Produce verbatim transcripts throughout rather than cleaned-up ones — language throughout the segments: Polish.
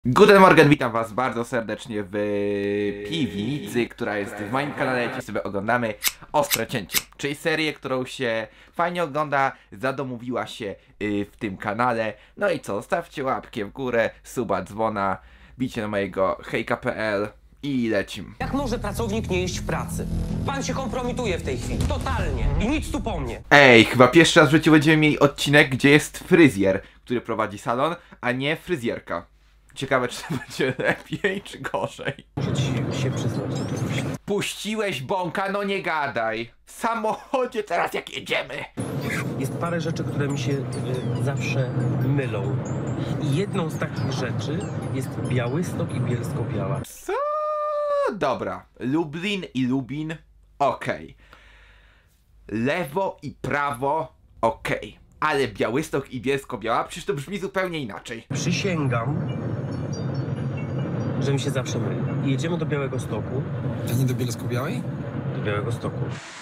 Guten Morgen, witam was bardzo serdecznie w piwnicy, która jest w moim kanale. Dzisiaj sobie oglądamy Ostre Cięcie, czyli serię, którą się fajnie ogląda, zadomowiła się yy, w tym kanale. No i co, stawcie łapkę w górę, suba, dzwona, bicie na mojego hejka kropka pe el i lecim. Jak może pracownik nie iść w pracy? Pan się kompromituje w tej chwili, totalnie, i nic tu po mnie. Ej, chyba pierwszy raz w życiu będziemy mieli odcinek, gdzie jest fryzjer, który prowadzi salon, a nie fryzjerka. Ciekawe, czy to będzie lepiej, czy gorzej. Muszę ci się przyznać do czegoś. Puściłeś bąka, no nie gadaj. W samochodzie teraz jak jedziemy. Jest parę rzeczy, które mi się y, zawsze mylą. I jedną z takich rzeczy jest Białystok i Bielsko-Biała. Co? Dobra. Lublin i Lubin. Okej. Okay. Lewo i prawo. Okej. Okay. Ale Białystok i Bielsko-Biała? Przecież to brzmi zupełnie inaczej. Przysięgam, że mi się zawsze myli. I jedziemy do Białegostoku. A nie do Bielsko-Białej? Do Białegostoku.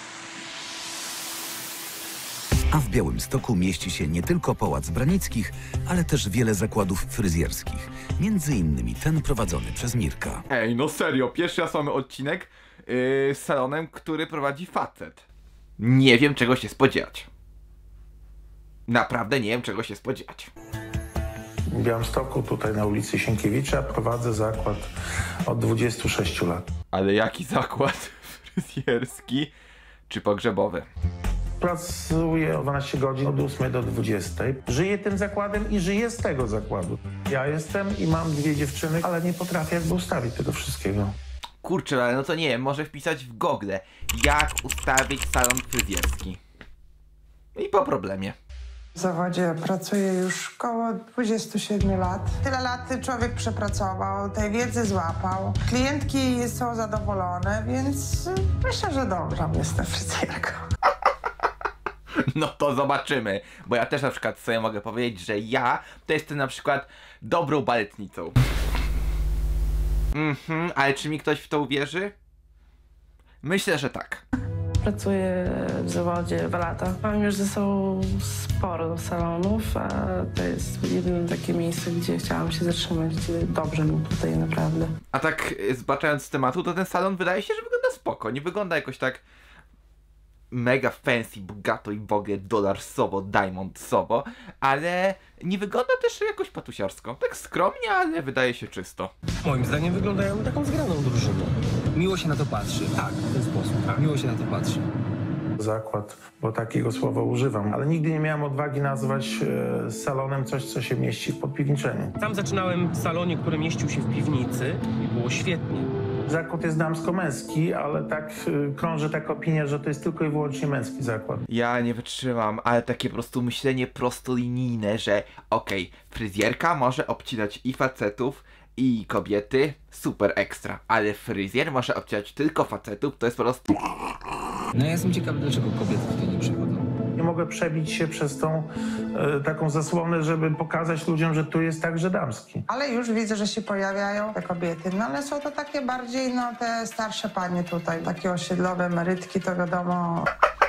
A w Białymstoku mieści się nie tylko Pałac Branickich, ale też wiele zakładów fryzjerskich. Między innymi ten prowadzony przez Mirka. Ej, no serio, pierwszy raz mamy odcinek yy, z salonem, który prowadzi facet. Nie wiem, czego się spodziewać. Naprawdę nie wiem, czego się spodziewać. W Białymstoku, tutaj na ulicy Sienkiewicza, prowadzę zakład od dwudziestu sześciu lat. Ale jaki zakład fryzjerski czy pogrzebowy? Pracuję o dwanaście godzin od ósmej do dwudziestej. Żyję tym zakładem i żyję z tego zakładu. Ja jestem i mam dwie dziewczyny, ale nie potrafię jakby ustawić tego wszystkiego. Kurczę, ale no to nie wiem, może wpisać w Google, jak ustawić salon fryzjerski. I po problemie. W zawodzie pracuję już około dwudziestu siedmiu lat. Tyle lat człowiek przepracował, tej wiedzy złapał. Klientki są zadowolone, więc myślę, że dobrze jestem fryzjerką. No to zobaczymy, bo ja też na przykład sobie mogę powiedzieć, że ja to jestem na przykład dobrą baletnicą. Mhm, ale czy mi ktoś w to uwierzy? Myślę, że tak. Pracuję w zawodzie dwa lata. Mam już ze sobą sporo salonów, a to jest jedyne takie miejsce, gdzie chciałam się zatrzymać, gdzie dobrze mi tutaj naprawdę. A tak zbaczając z tematu, to ten salon wydaje się, że wygląda spoko. Nie wygląda jakoś tak mega fancy, bogato i w ogóle dolarsowo, diamondsowo, ale nie wygląda też jakoś patusiarsko. Tak skromnie, ale wydaje się czysto. Moim zdaniem wyglądają na taką zgraną drużynę. Miło się na to patrzy. Tak, w ten sposób. Tak. Miło się na to patrzy. Zakład, bo takiego słowa używam, ale nigdy nie miałem odwagi nazwać e, salonem coś, co się mieści w podpiwniczeniu. Sam zaczynałem w salonie, który mieścił się w piwnicy i było świetnie. Zakład jest damsko-męski, ale tak e, krąży taka opinia, że to jest tylko i wyłącznie męski zakład. Ja nie wytrzymam, ale takie po prostu myślenie prostolinijne, że okej, okay, fryzjerka może obcinać i facetów, i kobiety, super ekstra, ale fryzjer może obcinać tylko facetów, to jest po prostu... No ja jestem ciekawy, dlaczego kobiety tutaj nie przychodzą. Nie mogę przebić się przez tą e, taką zasłonę, żeby pokazać ludziom, że tu jest także damski. Ale już widzę, że się pojawiają te kobiety, no ale są to takie bardziej, no te starsze panie tutaj, takie osiedlowe emerytki, to wiadomo...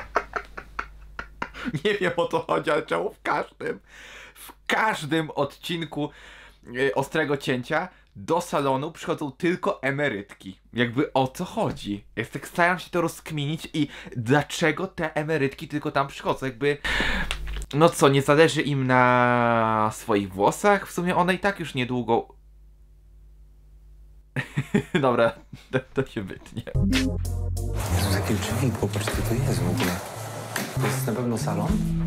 Nie wiem, o co chodzi, ale czemu w każdym, w każdym odcinku yy, Ostrego Cięcia do salonu przychodzą tylko emerytki. Jakby o co chodzi? Ja tak staram się to rozkminić i dlaczego te emerytki tylko tam przychodzą? Jakby... No co, nie zależy im na swoich włosach? W sumie one i tak już niedługo... Dobra, to, to się wytnie. Jezu, takie drzwi, popatrz, co to jest w ogóle. To jest na pewno salon?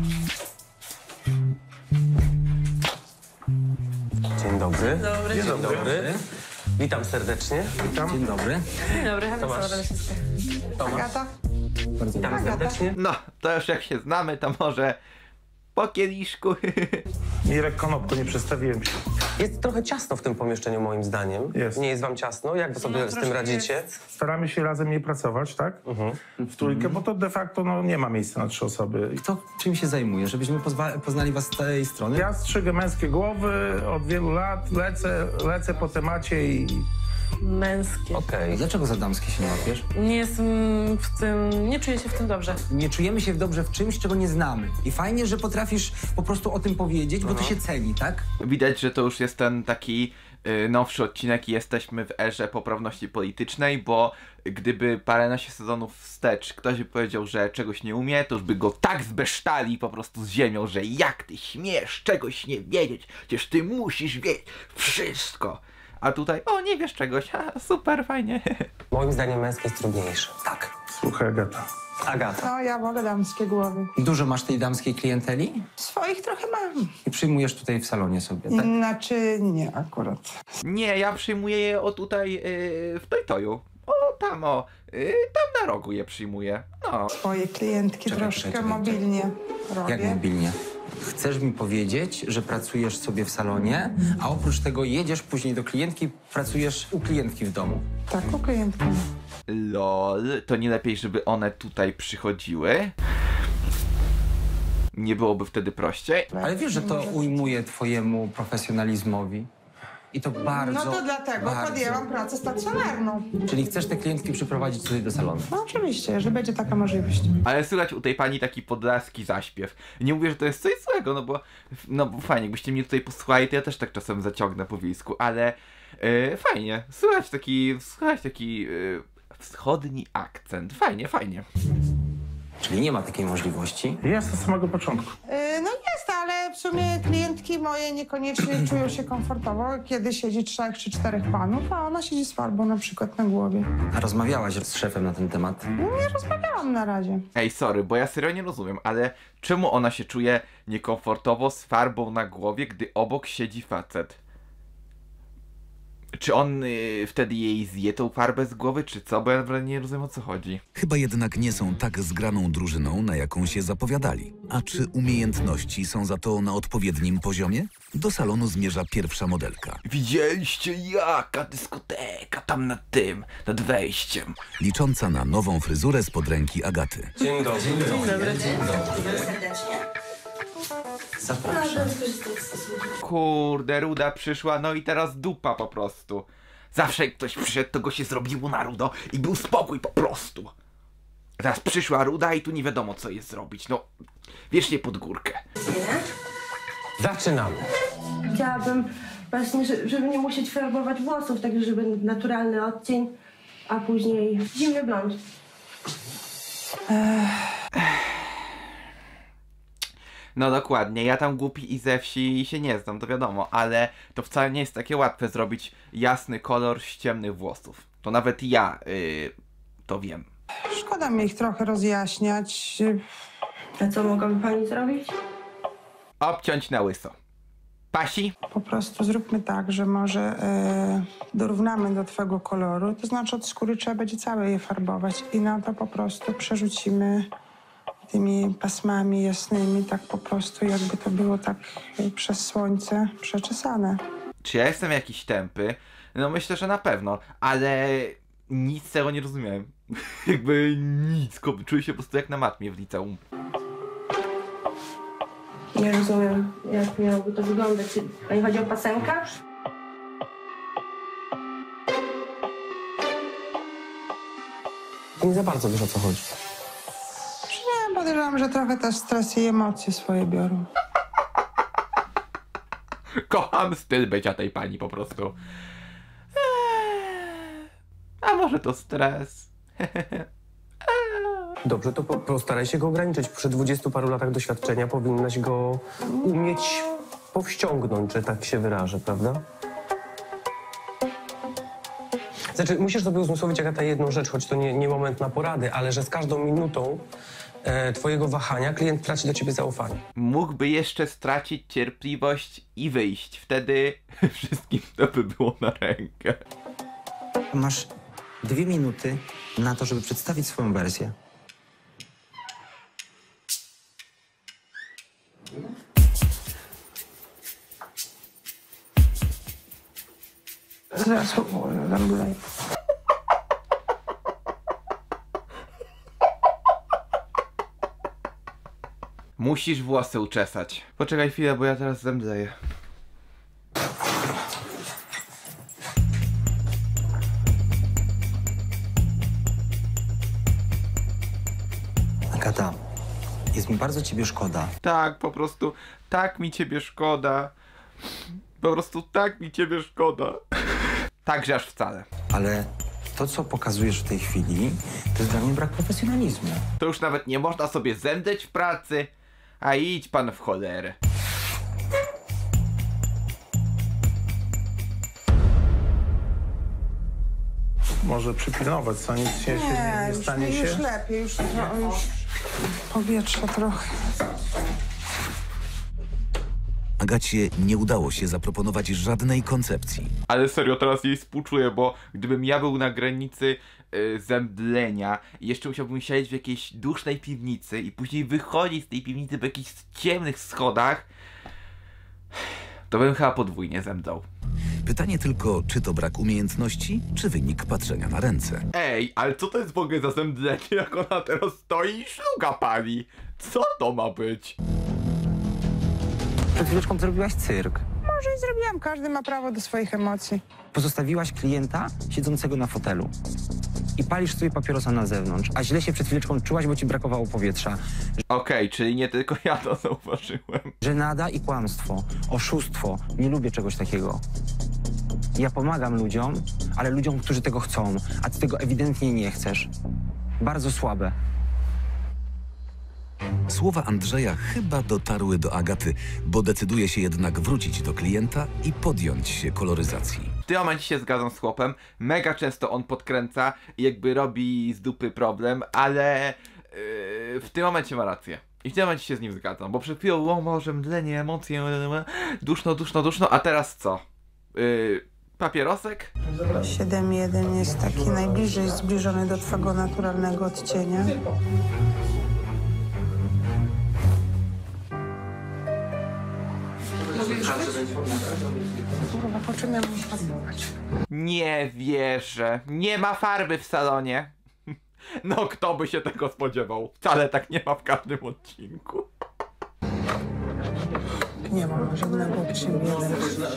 Dzień dobry. Dobry, Dzień dobry. Witam serdecznie. Witam. Dzień dobry. Dzień dobry, Hanna Tomasz. Sowa-Demyszyńska. Tomasz. Agata? Bardzo Witam dobry. serdecznie. No, to już jak się znamy, to może po kieliszku. Mirek Konopko, nie przedstawiłem się. Jest trochę ciasno w tym pomieszczeniu moim zdaniem. Jest. Nie jest wam ciasno? Jak wy sobie No, z tym troszkę radzicie? jest. Staramy się razem nie pracować, tak? Mhm. W trójkę, bo to de facto no, nie ma miejsca na trzy osoby. Kto czym się zajmuje, żebyśmy pozwa- poznali was z tej strony? Ja strzygę męskie głowy od wielu lat, lecę, lecę po temacie i Męskie. Okej. Dlaczego za damskie się nie łapiesz? Nie jestem w tym, nie czuję się w tym dobrze. Nie czujemy się dobrze w czymś, czego nie znamy. I fajnie, że potrafisz po prostu o tym powiedzieć, bo to się ceni, tak? Widać, że to już jest ten taki yy, nowszy odcinek i jesteśmy w erze poprawności politycznej, bo gdyby paręnaście sezonów wstecz ktoś by powiedział, że czegoś nie umie, to już by go tak zbesztali po prostu z ziemią, że jak ty śmiesz czegoś nie wiedzieć, przecież ty musisz wiedzieć wszystko. A tutaj, o nie wiesz czegoś, ha, super, fajnie. Moim zdaniem męski jest trudniejszy. Tak. Słuchaj, Agata. Agata. No, ja wolę damskie głowy. Dużo masz tej damskiej klienteli? Swoich trochę mam. I przyjmujesz tutaj w salonie sobie, tak? Znaczy, nie akurat. Nie, ja przyjmuję je o tutaj yy, w Toy-Toyu. O, tam o, yy, tam na rogu je przyjmuję. No. Swoje klientki Czekaj, troszkę czekaj, czekaj. mobilnie robię. Jak mobilnie? Chcesz mi powiedzieć, że pracujesz sobie w salonie, a oprócz tego jedziesz później do klientki, pracujesz u klientki w domu. Tak, u klientki. Lol, to nie lepiej, żeby one tutaj przychodziły? Nie byłoby wtedy prościej? Ale wiesz, że to ujmuje twojemu profesjonalizmowi. I to bardzo, No to dlatego bardzo. podjęłam pracę stacjonarną. Czyli chcesz te klientki przyprowadzić tutaj do salonu? No oczywiście, że będzie taka możliwość. Ale słychać u tej pani taki podlaski zaśpiew. Nie mówię, że to jest coś złego, no bo, no bo fajnie, jakbyście mnie tutaj posłuchali, to ja też tak czasem zaciągnę po wiejsku, ale yy, fajnie, słychać taki, słychać taki yy, wschodni akcent, fajnie, fajnie. Czyli nie ma takiej możliwości. Jest od samego początku. Yy, no jest, ale w sumie klientki moje niekoniecznie czują się komfortowo, kiedy siedzi trzech czy czterech panów, a ona siedzi z farbą na przykład na głowie. A rozmawiałaś z szefem na ten temat? Nie rozmawiałam na razie. Ej, sorry, bo ja serio nie rozumiem, ale czemu ona się czuje niekomfortowo z farbą na głowie, gdy obok siedzi facet? Czy on y, wtedy jej zje tą farbę z głowy, czy co? Bo ja naprawdę nie rozumiem, o co chodzi. Chyba jednak nie są tak zgraną drużyną, na jaką się zapowiadali. A czy umiejętności są za to na odpowiednim poziomie? Do salonu zmierza pierwsza modelka. Widzieliście jaka dyskoteka tam nad tym, nad wejściem. Licząca na nową fryzurę spod ręki Agaty. Dzień dobry. Dzień dobry. Zapraszam. Kurde, ruda przyszła, no i teraz dupa po prostu. Zawsze jak ktoś przyszedł, to go się zrobiło na rudo i był spokój po prostu. Teraz przyszła ruda i tu nie wiadomo, co jest zrobić, no wiecznie pod górkę. Zaczynamy. Chciałabym właśnie, że- żeby nie musieć farbować włosów, tak żeby naturalny odcień, a później zimny blond. No dokładnie, ja tam głupi i ze wsi się nie znam, to wiadomo, ale to wcale nie jest takie łatwe zrobić jasny kolor z ciemnych włosów. To nawet ja yy, to wiem. Szkoda mi ich trochę rozjaśniać. A co mogłaby pani zrobić? Obciąć na łyso. Pasi? Po prostu zróbmy tak, że może e, dorównamy do twojego koloru, to znaczy od skóry trzeba będzie całe je farbować i na to po prostu przerzucimy tymi pasmami jasnymi, tak po prostu jakby to było tak e, przez słońce przeczesane. Czy ja jestem jakiś tępy? No myślę, że na pewno, ale nic z tego nie rozumiałem. Jakby nic, ko- czuję się po prostu jak na matmie w liceum. Nie rozumiem, jak miałoby to wyglądać. Czy pani chodzi o pasemkę? Nie za bardzo wiesz, o co chodzi. Nie, podejrzewam, że trochę też stres i emocje swoje biorą. Kocham styl bycia tej pani po prostu. Eee, a może to stres? Dobrze, to po, postaraj się go ograniczyć. Przy dwudziestu paru latach doświadczenia powinnaś go umieć powściągnąć, że tak się wyrażę, prawda? Znaczy, musisz sobie uzmysłowić, Agata, jedną rzecz, choć to nie, nie moment na porady, ale że z każdą minutą e, twojego wahania klient traci do ciebie zaufanie. Mógłby jeszcze stracić cierpliwość i wyjść. Wtedy wszystkim to by było na rękę. Masz dwie minuty na to, żeby przedstawić swoją wersję. Zaraz dam dalej. Musisz włosy uczesać. Poczekaj chwilę, bo ja teraz zemdleję. Agata, jest mi bardzo ciebie szkoda. Tak, po prostu tak mi ciebie szkoda. Po prostu tak mi ciebie szkoda. Także aż wcale. Ale to, co pokazujesz w tej chwili, to jest dla mnie brak profesjonalizmu. To już nawet nie można sobie zemdleć w pracy. A idź pan w cholerę. Może przypilnować, co nic się nie, nie, nie już, stanie się. już lepiej, już, no, już powietrza trochę. Agacie nie udało się zaproponować żadnej koncepcji. Ale serio, teraz jej współczuję, bo gdybym ja był na granicy yy, zemdlenia i jeszcze musiałbym siedzieć w jakiejś dusznej piwnicy i później wychodzić z tej piwnicy w jakichś ciemnych schodach, to bym chyba podwójnie zemdlał. Pytanie tylko, czy to brak umiejętności, czy wynik patrzenia na ręce. Ej, ale co to jest w ogóle za zemdlenie, jak ona teraz stoi i szluga pali? Co to ma być? Przed chwileczką zrobiłaś cyrk. Może i zrobiłam, każdy ma prawo do swoich emocji. Pozostawiłaś klienta siedzącego na fotelu i palisz sobie papierosa na zewnątrz, a źle się przed chwileczką czułaś, bo ci brakowało powietrza. Okej, okay, czyli nie tylko ja to zauważyłem. Żenada i kłamstwo, oszustwo. Nie lubię czegoś takiego. Ja pomagam ludziom, ale ludziom, którzy tego chcą, a ty tego ewidentnie nie chcesz. Bardzo słabe. Słowa Andrzeja chyba dotarły do Agaty, bo decyduje się jednak wrócić do klienta i podjąć się koloryzacji. W tym momencie się zgadzam z chłopem. Mega często on podkręca i jakby robi z dupy problem, ale yy, w tym momencie ma rację. I w tym momencie się z nim zgadzam, bo przed chwilą o może mdlenie, emocje, duszno, duszno, duszno, a teraz co? Yy, papierosek? siedem jeden jest taki najbliżej zbliżony do twojego naturalnego odcienia. Kurwa, po czym ja mam farbować? Nie wierzę. Nie ma farby w salonie. No kto by się tego spodziewał? Wcale tak nie ma w każdym odcinku. Nie mam żadnego osiem jeden.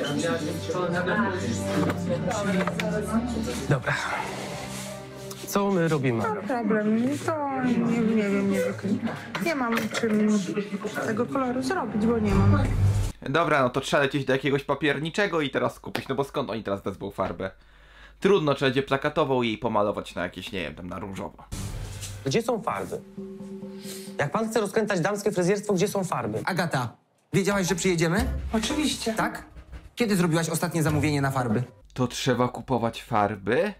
Dobra. Co my robimy? No problem, to nie, nie wiem, nie wiem. Nie mam czym tego koloru zrobić, bo nie mam. Dobra, no to trzeba lecieć do jakiegoś papierniczego i teraz kupić, no bo skąd oni teraz wezmą farbę? Trudno, trzeba będzie plakatową jej pomalować na jakieś, nie wiem, tam na różowo. Gdzie są farby? Jak pan chce rozkręcać damskie fryzjerstwo, gdzie są farby? Agata, wiedziałaś, że przyjedziemy? Oczywiście. Tak? Kiedy zrobiłaś ostatnie zamówienie na farby? To trzeba kupować farby?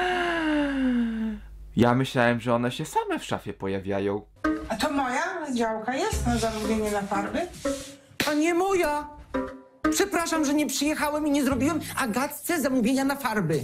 Ja myślałem, że one się same w szafie pojawiają. A to moja działka jest na zamówienie na farby? A nie moja! Przepraszam, że nie przyjechałem i nie zrobiłem Agatce zamówienia na farby.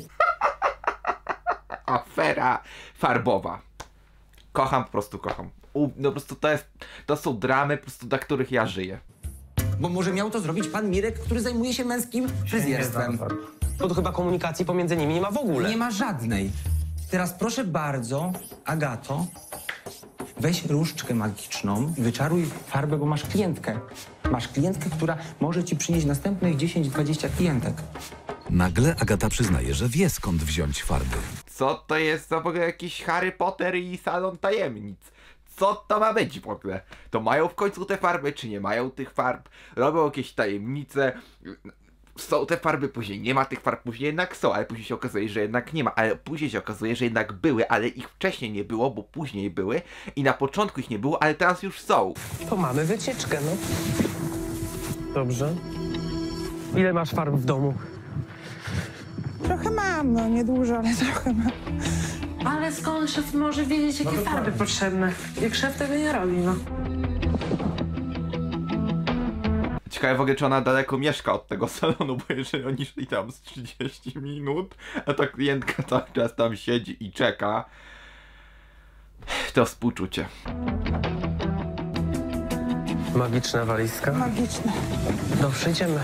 Afera farbowa. Kocham, po prostu kocham. U, no po prostu to jest, to są dramy, po prostu dla których ja żyję. Bo może miał to zrobić pan Mirek, który zajmuje się męskim fryzjerstwem. To, to chyba komunikacji pomiędzy nimi nie ma w ogóle. Nie ma żadnej. Teraz proszę bardzo, Agato, weź różdżkę magiczną i wyczaruj farbę, bo masz klientkę. Masz klientkę, która może ci przynieść następnych dziesięć dwadzieścia klientek. Nagle Agata przyznaje, że wie, skąd wziąć farby. Co to jest za w ogóle jakiś Harry Potter i salon tajemnic? Co to ma być w ogóle? To mają w końcu te farby, czy nie mają tych farb? Robią jakieś tajemnice. Są te farby, później nie ma tych farb, później jednak są, ale później się okazuje, że jednak nie ma, ale później się okazuje, że jednak były, ale ich wcześniej nie było, bo później były i na początku ich nie było, ale teraz już są. To mamy wycieczkę, no. Dobrze. Ile masz farb w domu? Trochę mam, no nie dużo, ale trochę mam. Ale skąd szef może wiedzieć, jakie farby potrzebne? Jak szef tego nie robi, no. Ciekawe w ogóle, czy ona daleko mieszka od tego salonu, bo jeżeli oni szli tam z trzydzieści minut, a ta klientka cały czas tam siedzi i czeka, to współczucie. Magiczna walizka. Magiczne. Dobrze, idziemy.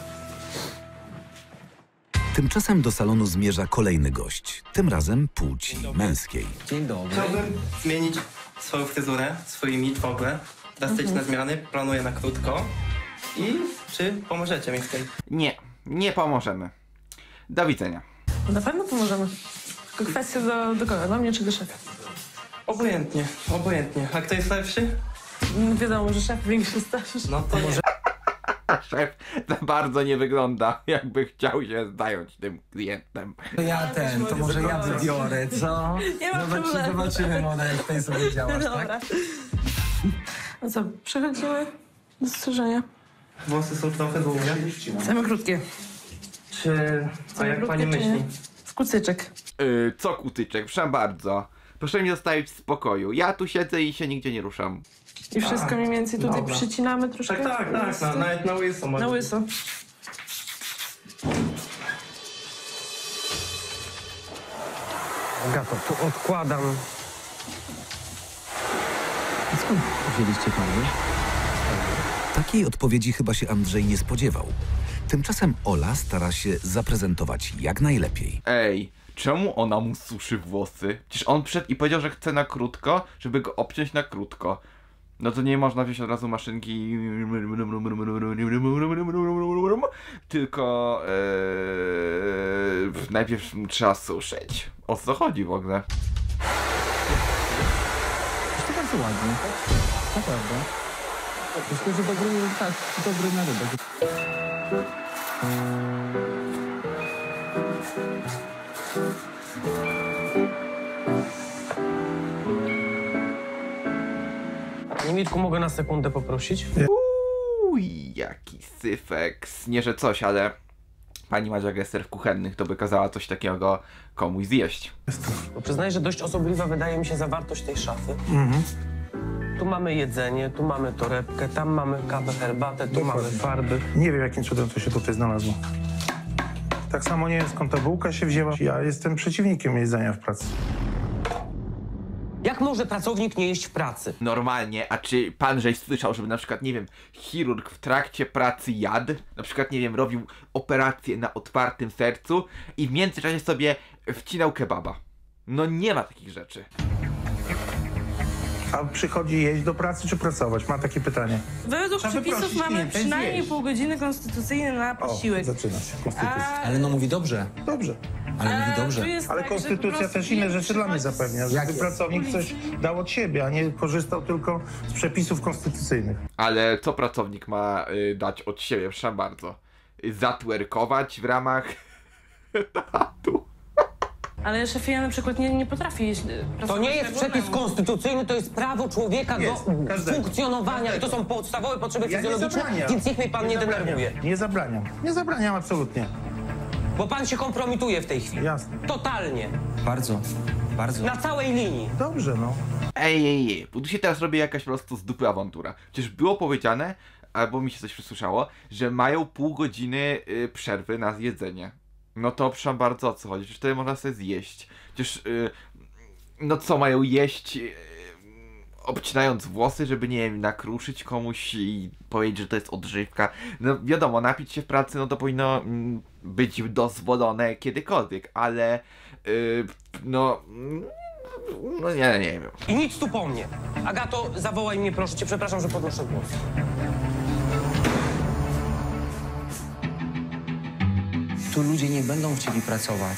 Tymczasem do salonu zmierza kolejny gość, tym razem płci męskiej. Dzień dobry. Chciałbym zmienić swoją fryzurę, swój mit w ogóle. Drastyczne zmiany, planuję na krótko. I czy pomożecie mi w tym? Nie, nie pomożemy. Do widzenia. Na pewno pomożemy. Tylko kwestia do, do kogo? Do mnie czy do szefa? Obojętnie, obojętnie. A kto jest lepszy? No wiadomo, że szef większy staż. No to może... Szef za bardzo nie wygląda, jakby chciał się zająć tym klientem. To ja ten, to może ja wybiorę, co? Nie ma Zobaczy, problemu. zobaczymy, Mona, jak tutaj sobie działasz, Dobra. tak? No co, przechodzimy do strzyżenia. Włosy są trochę długie. Same krótkie. Czy... A Same jak krótkie, pani czy nie? myśli? W kucyczek. Yy, co kutyczek, proszę bardzo. Proszę mnie zostawić w spokoju. Ja tu siedzę i się nigdzie nie ruszam. I wszystko mniej więcej tutaj dobra. przycinamy troszkę. Tak, tak, tak. Na, nawet na łyso może Na być. łyso. Agato, tu odkładam. Skąd wzięliście panie? Takiej odpowiedzi chyba się Andrzej nie spodziewał. Tymczasem Ola stara się zaprezentować jak najlepiej. Ej, czemu ona mu suszy włosy? Przecież on przyszedł i powiedział, że chce na krótko, żeby go obciąć na krótko. No to nie można wziąć od razu maszynki, tylko ee, najpierw trzeba suszyć. O co chodzi w ogóle? To bardzo ładnie. Naprawdę. Myślę, że dobry, tak, dobry narybek. Panie Mirku, mogę na sekundę poprosić? Uj, jaki syfeks. Nie, że coś, ale pani Madzia Gesser w kuchennych to by kazała coś takiego komuś zjeść. Bo przyznaję, że dość osobliwa wydaje mi się zawartość tej szafy. Mhm. Tu mamy jedzenie, tu mamy torebkę, tam mamy kawę, herbatę, tu mamy farby. Nie wiem, jakim cudem to się tutaj znalazło. Tak samo nie wiem, skąd ta bułka się wzięła. Ja jestem przeciwnikiem jedzenia w pracy. Jak może pracownik nie jeść w pracy? Normalnie, a czy pan żeś słyszał, żeby na przykład, nie wiem, chirurg w trakcie pracy jadł, na przykład, nie wiem, robił operację na otwartym sercu i w międzyczasie sobie wcinał kebaba? No nie ma takich rzeczy. A przychodzi jeść do pracy czy pracować? Mam takie pytanie. Według Trzeba przepisów wyprosić mamy klienta i przynajmniej zjeść. pół godziny konstytucyjne na O, posiłek. zaczyna się konstytucja. A, Ale no mówi dobrze, Dobrze. ale mówi a dobrze. tu jest Ale tak, że po konstytucja prostu też inne klient rzeczy dla mnie przychodzi z- zapewnia, Jakie? żeby pracownik coś dał od siebie, a nie korzystał tylko z przepisów konstytucyjnych. Ale co pracownik ma y, dać od siebie, proszę bardzo? Y, Zatwerkować w ramach etatu? Ale szefie, ja na przykład nie, nie potrafię jeść. To nie jest przepis konstytucyjny, to jest prawo człowieka Jest, do każdego. funkcjonowania i to są podstawowe potrzeby Ja nie fizjologiczne, zabraniam. więc niech mnie pan nie zabraniam. denerwuje. Nie zabraniam. Nie zabraniam absolutnie. Bo pan się kompromituje w tej chwili. Jasne. Totalnie. Bardzo, bardzo. Na całej linii. Dobrze, no. Ej, ej, ej, bo tu się teraz robi jakaś po prostu z dupy awantura. Przecież było powiedziane, albo mi się coś przysłyszało, że mają pół godziny y, przerwy na zjedzenie. No to proszę bardzo, o co chodzi? Przecież wtedy można sobie zjeść. Przecież, y, no co, mają jeść, y, obcinając włosy, żeby, nie wiem, nakruszyć komuś i powiedzieć, że to jest odżywka. No wiadomo, napić się w pracy, no to powinno mm, być dozwolone kiedykolwiek, ale, y, no... No nie, nie wiem. I nic tu po mnie. Agato, zawołaj mnie proszę cię, przepraszam, że podnoszę głos. Tu ludzie nie będą chcieli pracować.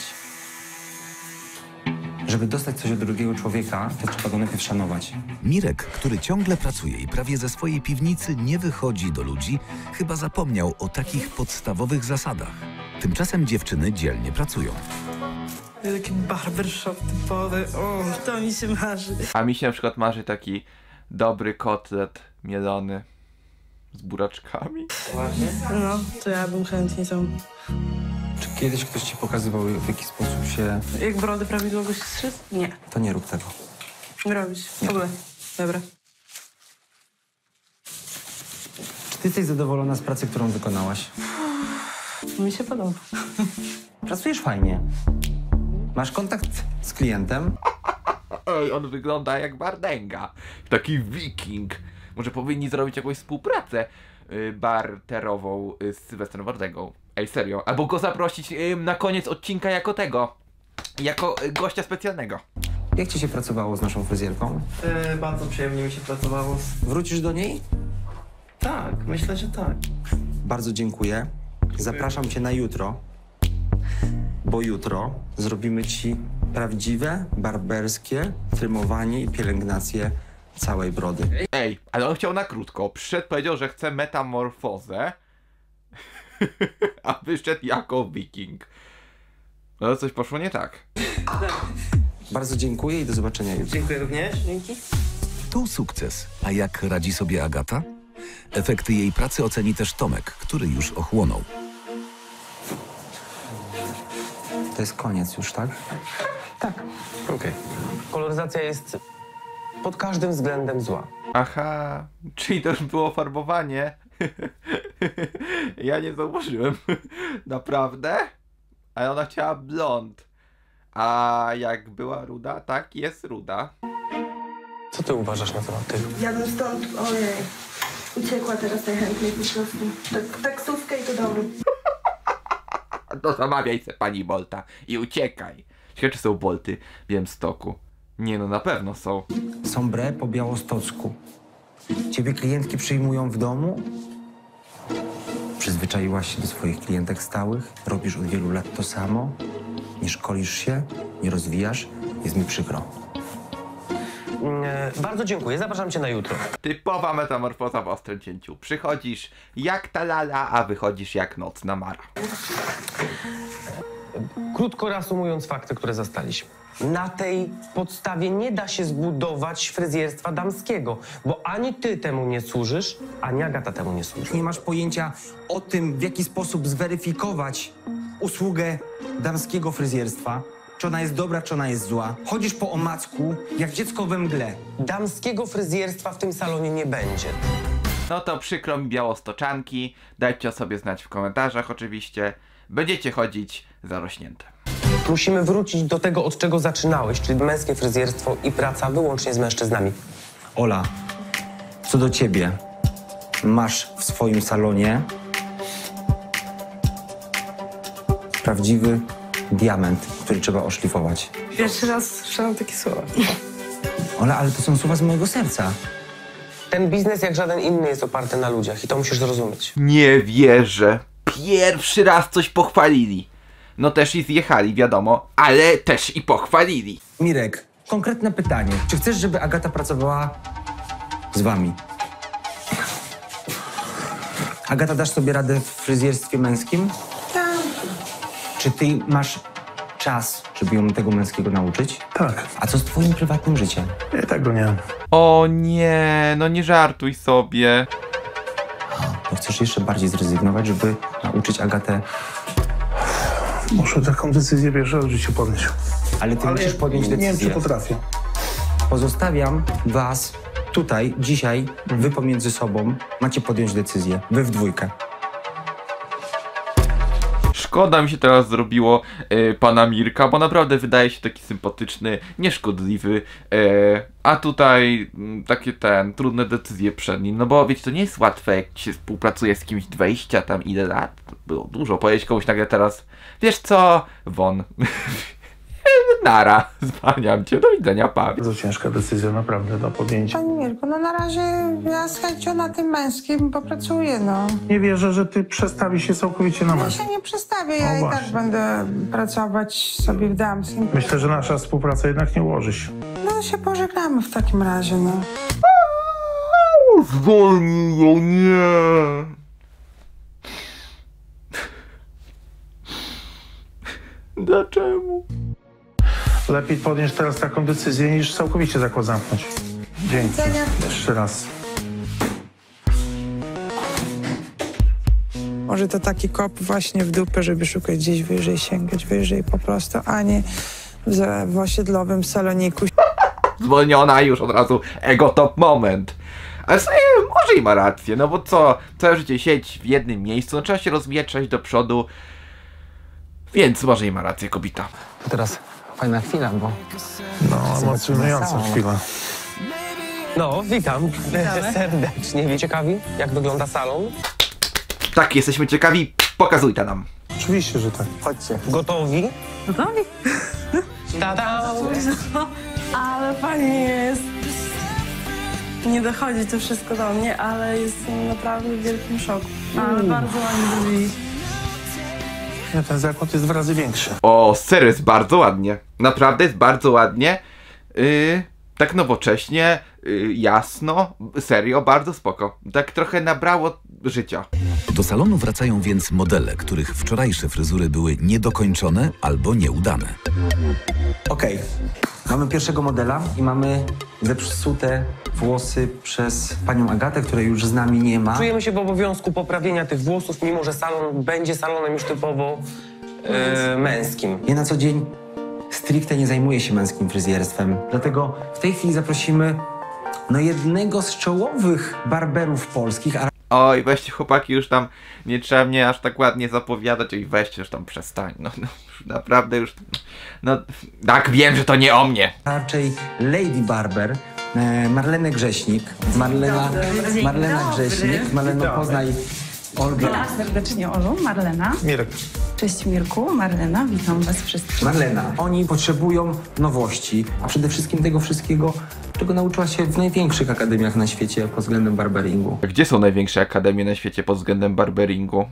Żeby dostać coś od drugiego człowieka, to trzeba go najpierw szanować. Mirek, który ciągle pracuje i prawie ze swojej piwnicy nie wychodzi do ludzi, chyba zapomniał o takich podstawowych zasadach. Tymczasem dziewczyny dzielnie pracują. Taki barbershop typowy, o, to mi się marzy. A mi się na przykład marzy taki dobry kotlet mielony z buraczkami. No, to ja bym chętnie tam. Czy kiedyś ktoś ci pokazywał, w jaki sposób się... Jak brody prawidłowo się strzec? Nie. To nie rób tego. Nie robić. W ogóle. Dobra. Czy ty jesteś zadowolona z pracy, którą wykonałaś? Mi się podoba. Pracujesz fajnie. Masz kontakt z klientem. Ej, on wygląda jak Bardęga. Taki wiking. Może powinni zrobić jakąś współpracę y, barterową y, z Sylwestrem Bardęgą. Ej, serio. Albo go zaprosić y, na koniec odcinka jako tego. Jako y, gościa specjalnego. Jak ci się pracowało z naszą fryzjerką? E, bardzo przyjemnie mi się pracowało. Wrócisz do niej? Tak, myślę, że tak. Bardzo dziękuję. Zapraszam cię na jutro, bo jutro zrobimy ci prawdziwe, barberskie trymowanie i pielęgnację całej brody. Ej, ale on chciał na krótko. Przyszedł, powiedział, że chce metamorfozę. A wyszedł jako wiking. No coś poszło nie tak. Bardzo dziękuję i do zobaczenia jutro. Dziękuję również. Dzięki. To sukces. A jak radzi sobie Agata? Efekty jej pracy oceni też Tomek, który już ochłonął. To jest koniec już, tak? Tak. Okej. Okay. Koloryzacja jest pod każdym względem zła. Aha, czyli to już było farbowanie. Ja nie zauważyłem. Naprawdę? Ale ona chciała blond. A jak była ruda, tak jest ruda. Co ty uważasz na temat tych? Ja bym stąd, ojej, uciekła teraz najchętniej po prostu. Tak, taksówkę i do domu. To zamawiaj se pani Bolta i uciekaj. Ciekawe, czy są Bolty w Białymstoku. Nie no, na pewno są. Sombre po białostocku. Ciebie klientki przyjmują w domu? Przyzwyczaiłaś się do swoich klientek stałych? Robisz od wielu lat to samo? Nie szkolisz się? Nie rozwijasz? Jest mi przykro. E, bardzo dziękuję, zapraszam cię na jutro. Typowa metamorfoza w ostrym cięciu. Przychodzisz jak ta lala, a wychodzisz jak nocna Mara. Krótko reasumując fakty, które zastaliśmy. Na tej podstawie nie da się zbudować fryzjerstwa damskiego, bo ani ty temu nie służysz, ani Agata temu nie służy. Nie masz pojęcia o tym, w jaki sposób zweryfikować usługę damskiego fryzjerstwa. Czy ona jest dobra, czy ona jest zła. Chodzisz po omacku, jak dziecko we mgle. Damskiego fryzjerstwa w tym salonie nie będzie. No to przykro mi białostoczanki. Dajcie o sobie znać w komentarzach oczywiście. Będziecie chodzić zarośnięte. Musimy wrócić do tego, od czego zaczynałeś, czyli męskie fryzjerstwo i praca wyłącznie z mężczyznami. Ola, co do ciebie, masz w swoim salonie prawdziwy diament, który trzeba oszlifować. Pierwszy raz słyszałam takie słowa. Ola, ale to są słowa z mojego serca. Ten biznes, jak żaden inny, jest oparty na ludziach i to musisz zrozumieć. Nie wierzę. Pierwszy raz coś pochwalili. No też i zjechali, wiadomo, ale też i pochwalili. Mirek, konkretne pytanie. Czy chcesz, żeby Agata pracowała z wami? Agata, dasz sobie radę w fryzjerstwie męskim? Tak. Czy ty masz czas, żeby ją tego męskiego nauczyć? Tak. A co z twoim prywatnym życiem? Ja tego nie. O nie, no nie żartuj sobie. To chcesz jeszcze bardziej zrezygnować, żeby nauczyć Agatę... Muszę taką decyzję pierwszy raz w życiu podjąć. Ale ty Ale musisz ja podjąć nie decyzję. wiem, czy potrafię. Pozostawiam was tutaj, dzisiaj, wy pomiędzy sobą macie podjąć decyzję. Wy w dwójkę. Szkoda mi się teraz zrobiło e, pana Mirka, bo naprawdę wydaje się taki sympatyczny, nieszkodliwy, e, a tutaj m, takie ten, trudne decyzje przed nim, no bo wiecie, to nie jest łatwe, jak się współpracuje z kimś dwadzieścia tam ile lat, było dużo, powiedzieć komuś nagle teraz, wiesz co, won, nara, zwalniam cię, do widzenia, pa. Bardzo ciężka decyzja naprawdę do podjęcia. Panie Mirku, no na razie ja z chęcią na tym męskim popracuję, no. Nie wierzę, że ty przestawisz się całkowicie na Ja męskie. się nie przestawię, ja No i tak właśnie. będę pracować sobie w damskim. Myślę, że nasza współpraca jednak nie ułoży się. No się pożegnamy w takim razie, no. Zwolnij ją, nie. Dlaczego? Lepiej podjąć teraz taką decyzję, niż całkowicie zakład zamknąć. Dzięki. widzenia. Jeszcze raz. Może to taki kop właśnie w dupę, żeby szukać gdzieś wyżej, sięgać wyżej po prostu, a nie w, w osiedlowym saloniku. Zwolniona już od razu ego top moment. Ale sobie może i ma rację, no bo co, całe życie siedzieć w jednym miejscu, no trzeba się rozwijać, trzeba iść do przodu. Więc może i ma rację kobieta. To teraz fajna chwila, bo... No, emocjonująca chwila. No, witam serdecznie. Ciekawi, jak wygląda salon? Tak, jesteśmy ciekawi, pokazuj to nam. Oczywiście, że tak. Chodźcie. Gotowi? Gotowi? Ta-da! Ale fajnie jest. Nie dochodzi to wszystko do mnie, ale jestem naprawdę w wielkim szoku. Ale bardzo ładnie zrobili. Nie, ten zakład jest dwa razy większy. O, serio jest bardzo ładnie. Naprawdę jest bardzo ładnie. Yy, Tak nowocześnie, yy, jasno, serio, bardzo spoko. Tak trochę nabrało życia. Do salonu wracają więc modele, których wczorajsze fryzury były niedokończone albo nieudane. Okej, mamy pierwszego modela i mamy zepsute włosy przez panią Agatę, której już z nami nie ma. Czujemy się w obowiązku poprawienia tych włosów, mimo że salon będzie salonem już typowo e, męskim. Ja na co dzień stricte nie zajmuję się męskim fryzjerstwem, dlatego w tej chwili zaprosimy no jednego z czołowych barberów polskich, a Oj, weźcie chłopaki, już tam nie trzeba mnie aż tak ładnie zapowiadać. Oj, weźcie, już tam przestań. No, no naprawdę już... No, tak, wiem, że to nie o mnie. raczej Lady Barber, e, Marlenę Grześnik. Marlena, Marlena Grześnik, Marleno, poznaj Olga. Witam serdecznie, Olu, Marlena. Mirek. Cześć Mirku, Marlena, witam was wszystkich. Marlena. Oni potrzebują nowości, a przede wszystkim tego wszystkiego, czego nauczyła się w największych akademiach na świecie pod względem barberingu. Gdzie są największe akademie na świecie pod względem barberingu?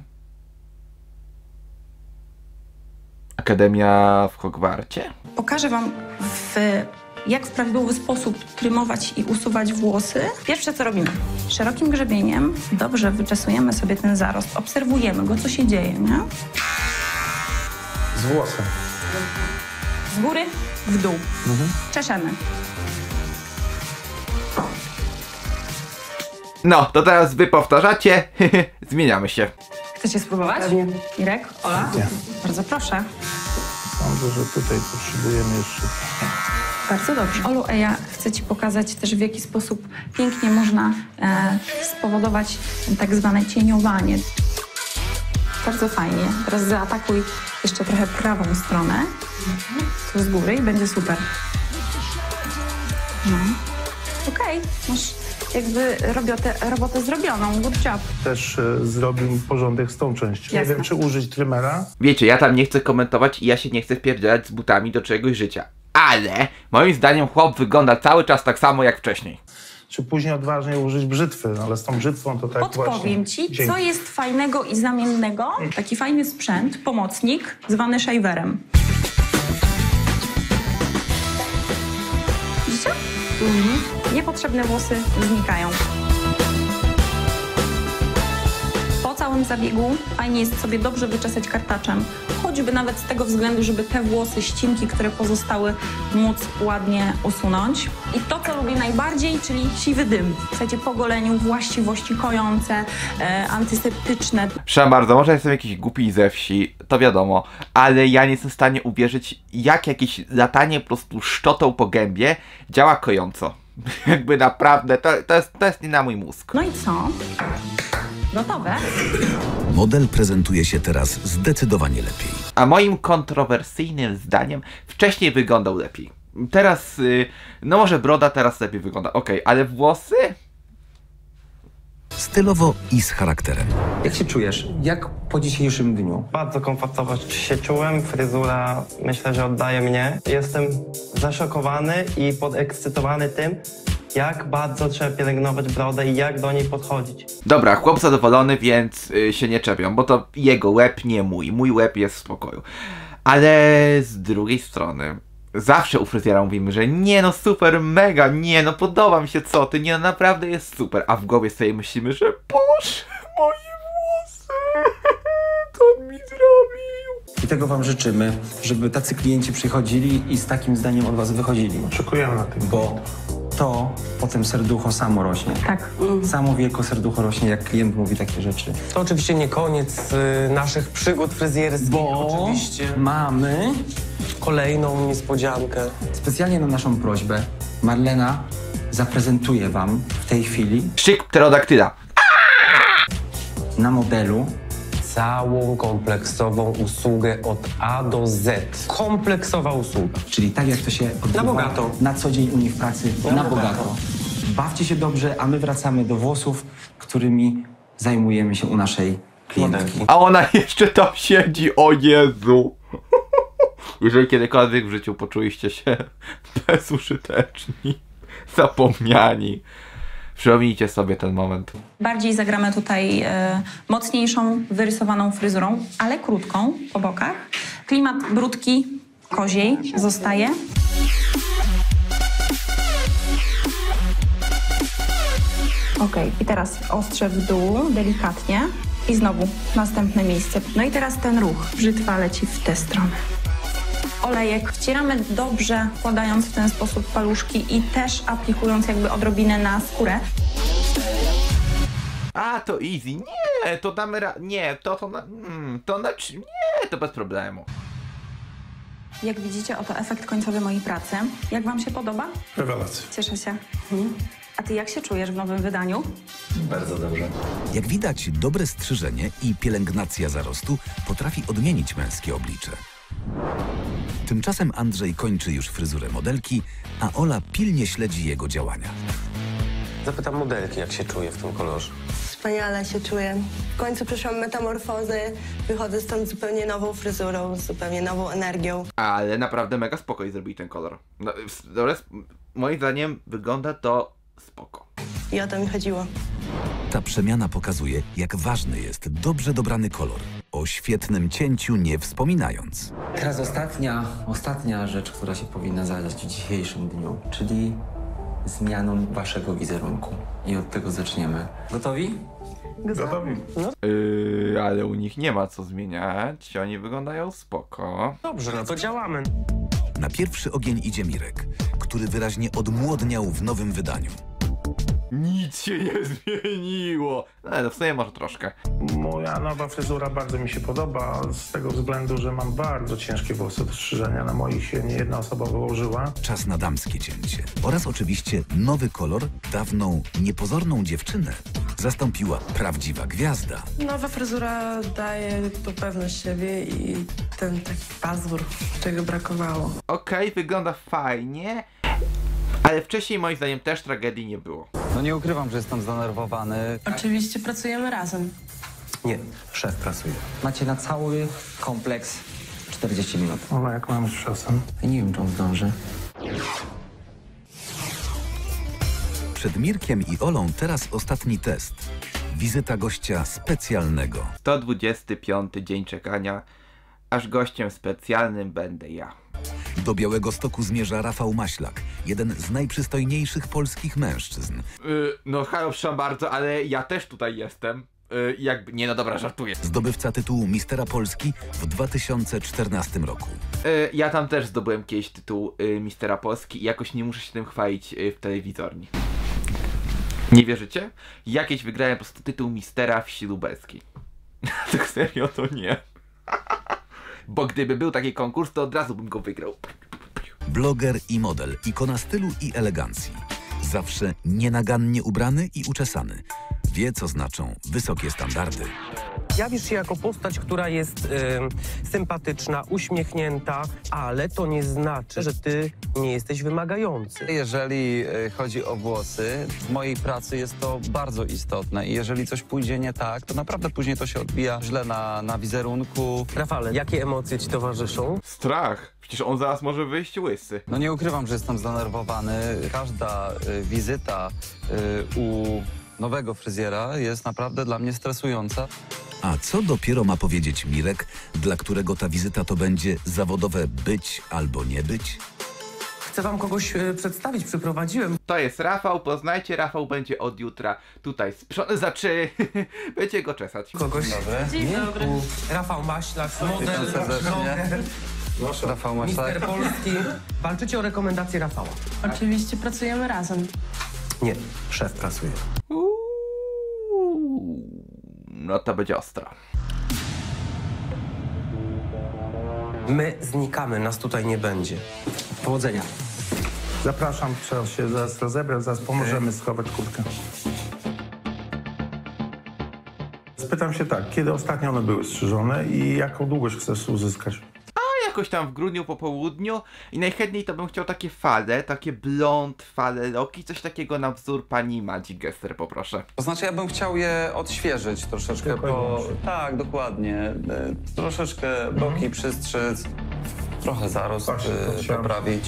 Akademia w Hogwarcie? Pokażę wam, w, jak w prawidłowy sposób trymować i usuwać włosy. Pierwsze co robimy, szerokim grzebieniem dobrze wyczesujemy sobie ten zarost, obserwujemy go, co się dzieje, nie? Z włosem. Z góry w dół. Mhm. Czeszemy. No, to teraz wy powtarzacie. Zmieniamy się. Chcecie spróbować? Pewnie. Mirek, Ola? Nie. Bardzo proszę. Sądzę, że tutaj potrzebujemy jeszcze... Bardzo dobrze. Olu, a ja chcę ci pokazać też, w jaki sposób pięknie można e, spowodować tak zwane cieniowanie. Bardzo fajnie. Teraz zaatakuj jeszcze trochę prawą stronę. Tu z góry i będzie super. No. Okej, okay. Masz jakby robotę, robotę zrobioną. Good job. Też e, zrobił porządek z tą częścią. Jasne. Nie wiem, czy użyć trymera. Wiecie, ja tam nie chcę komentować i ja się nie chcę wpierdzielać z butami do czegoś życia. Ale moim zdaniem chłop wygląda cały czas tak samo jak wcześniej. Czy później odważnie użyć brzytwy, ale z tą brzytwą to tak Podpowiem właśnie... ci, Dzięki. co jest fajnego i zamiennego. Taki fajny sprzęt, pomocnik, zwany shaverem. Widzicie? Mhm. Niepotrzebne włosy znikają. Po całym zabiegu fajnie jest sobie dobrze wyczesać kartaczem. Choćby nawet z tego względu, żeby te włosy, ścinki, które pozostały, móc ładnie usunąć. I to, co lubię najbardziej, czyli siwy dym. Słuchajcie, po goleniu właściwości kojące, e, antyseptyczne. Przepraszam bardzo, może jestem jakiś głupi ze wsi, to wiadomo, ale ja nie jestem w stanie uwierzyć, jak jakieś latanie po prostu szczotą po gębie działa kojąco. Jakby naprawdę, to, to, jest, to jest nie na mój mózg. No i co? Gotowe? Model prezentuje się teraz zdecydowanie lepiej. A moim kontrowersyjnym zdaniem wcześniej wyglądał lepiej. Teraz, yy, no może broda teraz lepiej wygląda, okej, okay, ale włosy? Stylowo i z charakterem. Jak się czujesz? Jak po dzisiejszym dniu? Bardzo komfortowo się czułem, fryzura myślę, że oddaje mnie. Jestem zaszokowany i podekscytowany tym, jak bardzo trzeba pielęgnować brodę i jak do niej podchodzić. Dobra, chłop zadowolony, więc yy, się nie czepiam, bo to jego łeb, nie mój. Mój łeb jest w spokoju. Ale z drugiej strony, zawsze u fryzjera mówimy, że nie no super, mega, nie no podoba mi się, co ty, nie no naprawdę jest super. A w głowie sobie myślimy, że Boże, moje włosy, co on mi zrobił? I tego wam życzymy, żeby tacy klienci przychodzili i z takim zdaniem od was wychodzili. Oczekujemy na tym. Bo to potem serducho samo rośnie. Tak. Samo wielko serducho rośnie, jak klient mówi takie rzeczy. To oczywiście nie koniec y, naszych przygód fryzjerskich. Bo Oczywiście mamy kolejną niespodziankę. specjalnie na naszą prośbę Marlena zaprezentuje wam w tej chwili Szyk pterodaktyla. na modelu Całą kompleksową usługę od A do Z. Kompleksowa usługa. czyli tak jak to się odbywa Na bogato. na co dzień u nich w pracy, na, Na bogato. bogato. Bawcie się dobrze, a my wracamy do włosów, którymi zajmujemy się u naszej klientki. A ona jeszcze tam siedzi, o Jezu. Jeżeli kiedykolwiek w życiu poczuliście się bezużyteczni, zapomniani, przypomnijcie sobie ten moment. Bardziej zagramy tutaj e, mocniejszą, wyrysowaną fryzurą, ale krótką po bokach. Klimat brudki, koziej zostaje. Ok, i teraz ostrze w dół, delikatnie i znowu następne miejsce. No i teraz ten ruch. Brzytwa leci w tę stronę. Olejek wcieramy dobrze, wkładając w ten sposób paluszki i też aplikując jakby odrobinę na skórę. A, to easy. Nie, to damy ra... Nie, to to na... Mm, to na... Nie, to bez problemu. Jak widzicie, oto efekt końcowy mojej pracy. Jak wam się podoba? Rewelacja. Cieszę się. Mhm. A ty jak się czujesz w nowym wydaniu? Bardzo dobrze. Jak widać, dobre strzyżenie i pielęgnacja zarostu potrafi odmienić męskie oblicze. Tymczasem Andrzej kończy już fryzurę modelki, a Ola pilnie śledzi jego działania. Zapytam modelki, jak się czuje w tym kolorze. Wspaniale się czuję. W końcu przeszłam metamorfozę, wychodzę stąd zupełnie nową fryzurą, z zupełnie nową energią. Ale naprawdę mega spoko zrobili ten kolor. No, moim zdaniem wygląda to spoko. I o to mi chodziło. Ta przemiana pokazuje, jak ważny jest dobrze dobrany kolor. O świetnym cięciu nie wspominając. Teraz ostatnia, ostatnia rzecz, która się powinna zadziać w dzisiejszym dniu, czyli zmianą waszego wizerunku. I od tego zaczniemy. Gotowi? Gotowi. Yy, ale u nich nie ma co zmieniać. Oni wyglądają spoko. Dobrze, no to działamy. Na pierwszy ogień idzie Mirek, który wyraźnie odmłodniał w nowym wydaniu. Nic się nie zmieniło. No, no w sumie może troszkę. Moja nowa fryzura bardzo mi się podoba, z tego względu, że mam bardzo ciężkie włosy do strzyżenia. Na moich się nie jedna osoba wyłożyła. Czas na damskie cięcie. Oraz oczywiście nowy kolor, dawną niepozorną dziewczynę zastąpiła prawdziwa gwiazda. Nowa fryzura daje tu pewność siebie i ten taki pazur, czego brakowało. Okej, okay, wygląda fajnie. Ale wcześniej moim zdaniem też tragedii nie było. No nie ukrywam, że jestem zdenerwowany. Oczywiście pracujemy razem. Nie, szef pracuje. Macie na cały kompleks czterdzieści minut. Ola, jak mam z czasem? Ja nie wiem, czy on zdąży. Przed Mirkiem i Olą teraz ostatni test. Wizyta gościa specjalnego. sto dwudziesty piąty dzień czekania, aż gościem specjalnym będę ja. Do Białegostoku zmierza Rafał Maślak, jeden z najprzystojniejszych polskich mężczyzn. Yy, no halo, przepraszam bardzo, ale ja też tutaj jestem. Yy, jakby, nie no dobra, żartuję. Zdobywca tytułu Mistera Polski w dwa tysiące czternastym roku. Yy, ja tam też zdobyłem kiedyś tytuł yy, Mistera Polski i jakoś nie muszę się tym chwalić yy, w telewizorni. Nie wierzycie? Ja kiedyś wygrałem po prostu tytuł Mistera wsi lubelskiej. Tak serio to nie. Bo gdyby był taki konkurs, to od razu bym go wygrał. Bloger i model, ikona stylu i elegancji. Zawsze nienagannie ubrany i uczesany. Wie, co znaczą wysokie standardy. Jawisz się jako postać, która jest y, sympatyczna, uśmiechnięta, ale to nie znaczy, że ty nie jesteś wymagający. Jeżeli y, chodzi o włosy, w mojej pracy jest to bardzo istotne i jeżeli coś pójdzie nie tak, to naprawdę później to się odbija źle na, na wizerunku. Rafale, jakie emocje ci towarzyszą? Strach. Przecież on zaraz może wyjść łysy. No nie ukrywam, że jestem zdenerwowany. Każda y, wizyta y, u nowego fryzjera jest naprawdę dla mnie stresująca. A co dopiero ma powiedzieć Mirek, dla którego ta wizyta to będzie zawodowe być albo nie być? Chcę wam kogoś y, przedstawić, przyprowadziłem. To jest Rafał, poznajcie, Rafał będzie od jutra tutaj sprzątać, znaczy będzie go czesać. Kogoś. Dzień dobry. Rafał Maślak, model, serdecznie. Rafał Maślak. Mister Polski. Walczycie o rekomendację Rafała. Oczywiście pracujemy razem. Nie, szef pracuje. Uuu, no to będzie ostro. My znikamy, nas tutaj nie będzie. Powodzenia. Zapraszam, trzeba się zaraz rozebrać, zaraz pomożemy schować kurtkę. Spytam się tak, kiedy ostatnio one były strzyżone i jaką długość chcesz uzyskać? Jakoś tam w grudniu po południu i najchętniej to bym chciał takie fale, takie blond, fale loki, coś takiego na wzór pani Madzi Gessler, poproszę. To znaczy ja bym chciał je odświeżyć troszeczkę, bo... Tak, dokładnie. E, troszeczkę boki mhm. przystrzyc, trochę zarost e, poprawić.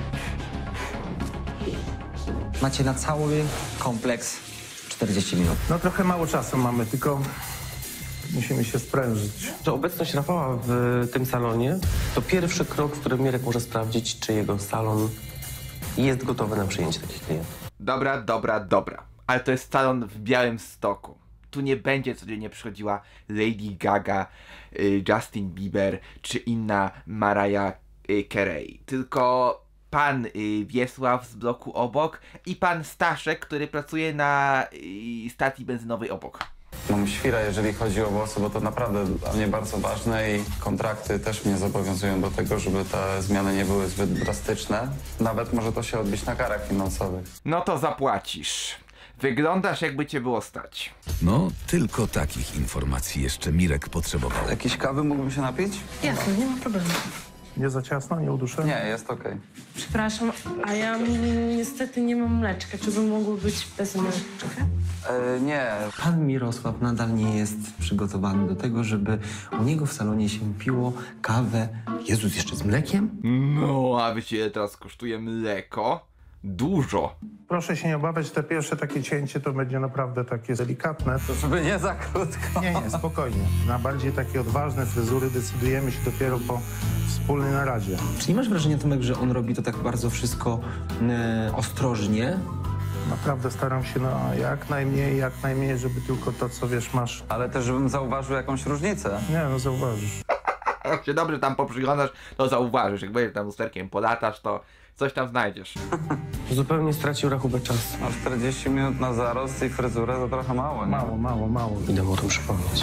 Macie na cały kompleks czterdzieści minut. No trochę mało czasu mamy, tylko musimy się sprężyć. Że obecność Rafała w tym salonie to pierwszy krok, w którym Mirek może sprawdzić, czy jego salon jest gotowy na przyjęcie takich klientów. Dobra, dobra, dobra. ale to jest salon w Białymstoku. Tu nie będzie codziennie przychodziła Lady Gaga, y, Justin Bieber czy inna Mariah y, Carey. Tylko pan y, Wiesław z bloku obok i pan Staszek, który pracuje na y, stacji benzynowej obok. Mam świra, jeżeli chodzi o włosy, bo to naprawdę dla mnie bardzo ważne i kontrakty też mnie zobowiązują do tego, żeby te zmiany nie były zbyt drastyczne. Nawet może to się odbić na karach finansowych. No to zapłacisz. Wyglądasz, jakby cię było stać. No, tylko takich informacji jeszcze Mirek potrzebował. Jakieś kawy mógłbym się napić? Jasne, nie ma problemu. Nie za ciasno, nie uduszę? Nie, jest okej. Przepraszam, a ja mm, niestety nie mam mleczka. Czy by mogło być bez mleczka? E, nie. Pan Mirosław nadal nie jest przygotowany do tego, żeby u niego w salonie się piło kawę. Jezus, jeszcze z mlekiem? No, a wiecie, ile teraz kosztuje mleko? Dużo. Proszę się nie obawiać, te pierwsze takie cięcie to będzie naprawdę takie delikatne. To żeby nie za krótko. Nie, nie, spokojnie. Na bardziej takie odważne fryzury decydujemy się dopiero po wspólnej naradzie. Czy nie masz wrażenia, Tomek, że on robi to tak bardzo wszystko e, ostrożnie? Naprawdę staram się na jak najmniej, jak najmniej, żeby tylko to, co wiesz, masz. Ale też, żebym zauważył jakąś różnicę. Nie, no zauważysz. Jak się dobrze tam poprzyglądasz, to zauważysz. Jak będziesz tam lusterkiem polatasz, to coś tam znajdziesz. Zupełnie stracił rachubę czasu. A czterdzieści minut na zarost i fryzurę to trochę mało, nie? Mało, mało, mało. Idę mu o tym przypomnieć.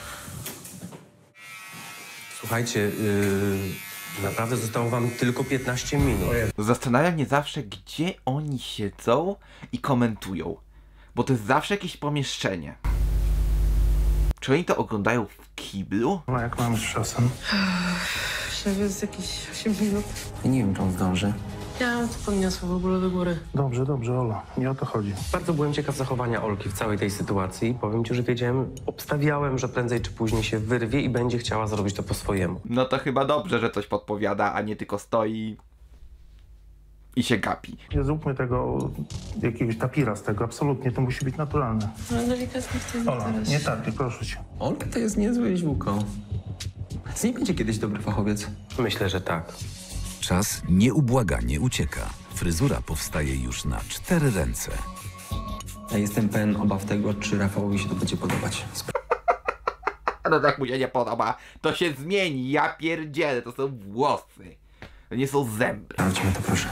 Słuchajcie, yy, naprawdę zostało wam tylko piętnaście minut. Zastanawia mnie zawsze, gdzie oni siedzą i komentują. Bo to jest zawsze jakieś pomieszczenie. Czy oni to oglądają w kiblu? No jak mamy z czasem? Szef jest jakieś osiem minut. Ja nie wiem, czy on zdąży. Ja to podniosła w ogóle do góry. Dobrze, dobrze, Ola. Nie o to chodzi. Bardzo byłem ciekaw zachowania Olki w całej tej sytuacji. Powiem ci, że wiedziałem, obstawiałem, że prędzej czy później się wyrwie i będzie chciała zrobić to po swojemu. No to chyba dobrze, że coś podpowiada, a nie tylko stoi i się gapi. Nie zróbmy tego jakiegoś tapira z tego. Absolutnie, to musi być naturalne. No delikatnie wtedy Ola, teraz. nie tapie, proszę cię. Olka to jest niezłe ziółko. Z niej będzie kiedyś dobry fachowiec. Myślę, że tak. Czas nieubłaganie ucieka. Fryzura powstaje już na cztery ręce. Ja jestem pełen obaw tego, czy Rafałowi się to będzie podobać. No tak mu się nie podoba. To się zmieni, ja pierdzielę, to są włosy. To nie są zęby. Sprawdźmy to, proszę.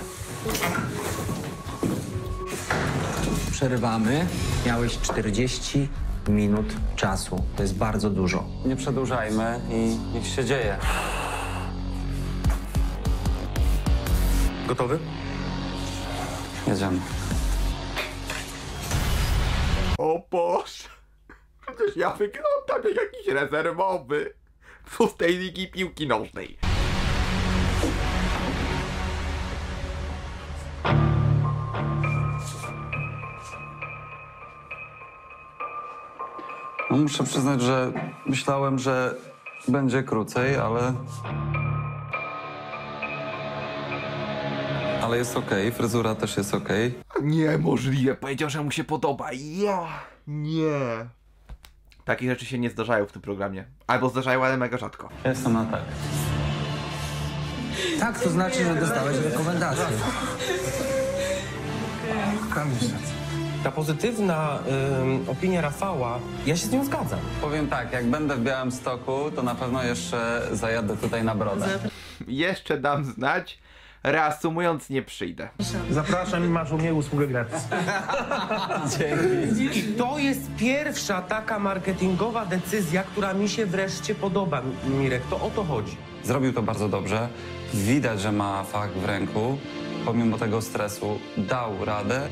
Przerywamy. Miałeś czterdzieści minut czasu. To jest bardzo dużo. Nie przedłużajmy i niech się dzieje. Gotowy? Jedziemy. O Boże. Przecież ja wyglądam jak jakiś rezerwowy z tej ligi piłki nożnej. No, muszę przyznać, że myślałem, że będzie krócej, ale... Ale jest okej, fryzura też jest okej. Niemożliwe, powiedział, że mu się podoba. Ja, nie. Takie rzeczy się nie zdarzają w tym programie. Albo zdarzają, ale mega rzadko. Jestem na tak. Tak, to znaczy, że dostałeś rekomendację. Ta pozytywna ym, opinia Rafała, ja się z nią zgadzam. Powiem tak, jak będę w Białymstoku, to na pewno jeszcze zajadę tutaj na brodę. Jeszcze dam znać. Reasumując, nie przyjdę. Zapraszam i masz u mnie usługę gratis. I to jest pierwsza taka marketingowa decyzja, która mi się wreszcie podoba, Mirek. To o to chodzi. Zrobił to bardzo dobrze. Widać, że ma fach w ręku. Pomimo tego stresu dał radę.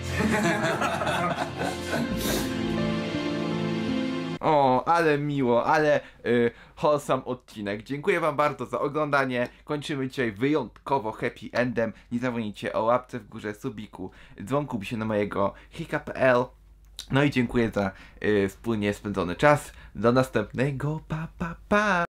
O, ale miło, ale y, wholesome odcinek. Dziękuję wam bardzo za oglądanie. Kończymy dzisiaj wyjątkowo happy endem. Nie zapomnijcie o łapce w górze, subiku, dzwonku się na mojego hika kropka p l. No i dziękuję za y, wspólnie spędzony czas. Do następnego. Pa, pa, pa.